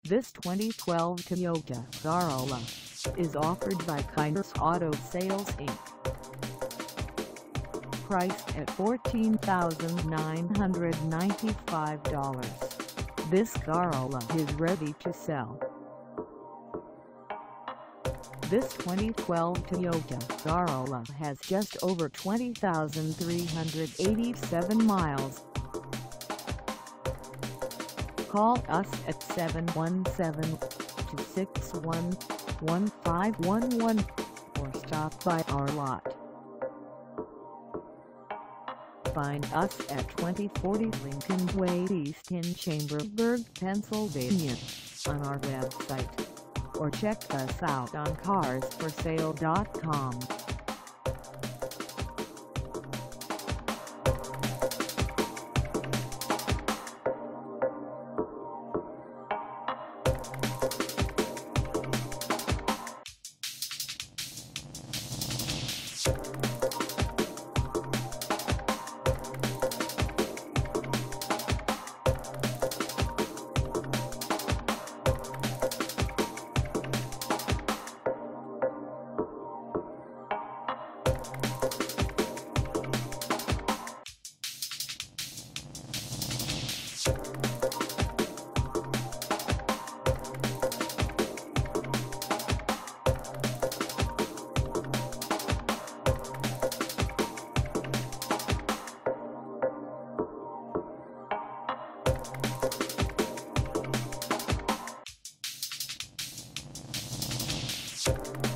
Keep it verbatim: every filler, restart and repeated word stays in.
This twenty twelve Toyota Corolla is offered by Kyners Auto Sales Incorporated. Priced at fourteen thousand nine hundred ninety-five dollars, this Corolla is ready to sell. This twenty twelve Toyota Corolla has just over twenty thousand three hundred eighty-seven miles. Call us at seven one seven, two six one, one five one one or stop by our lot. Find us at twenty forty Lincoln Way East in Chambersburg, Pennsylvania, on our website, or check us out on cars for sale dot com. You